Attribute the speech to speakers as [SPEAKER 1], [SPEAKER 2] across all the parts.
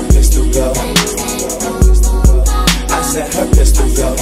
[SPEAKER 1] her pistol go. I said her pistol go.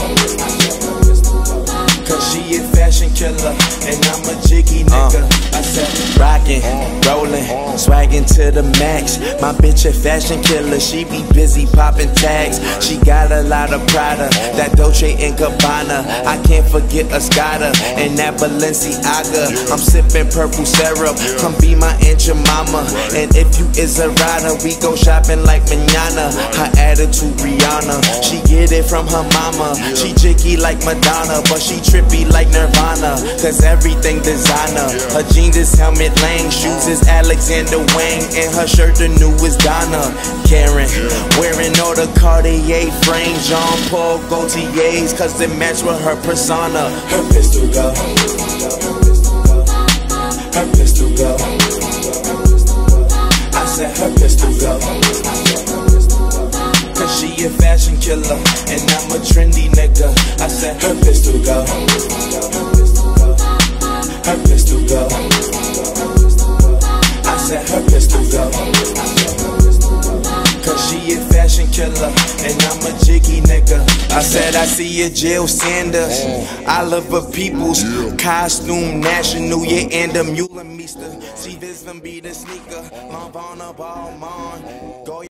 [SPEAKER 1] Cause she a fashion killer and I'm a jiggy nigga. I said rockin', rollin', swaggin' to the max. My bitch a fashion killer, she be busy poppin' tags. She got a lot of Prada, that Dolce & Gabbana. I can't forget Escada and that Balenciaga. I'm sippin' purple syrup, come be my Aunt Jemima. And if you is a rider, we go shopping like manana. Her attitude Rihanna, she get it from her mama. She jiggy like Madonna, but she trippy like Nirvana. Cause everything designer, her jeans is Helmet Lang, shoes is Alexander Wang, and her shirt the newest Donna Karen. Wearing all the Cartier frames, Jean Paul Gaultier's, cause they match with her persona. Her pistol go. Her pistol go. I said her pistol go. Cause she a fashion killer and I'm a trendy nigga. I said her pistol go. Her pistol go. I said her pistol go. Cause she a fashion killer and I'm a jiggy nigga. I said I see a Jill Sanders, Oliver Peoples, costume national, yeah, and a Mule Meester. She Visvin be the sneaker, Lavana Ballman,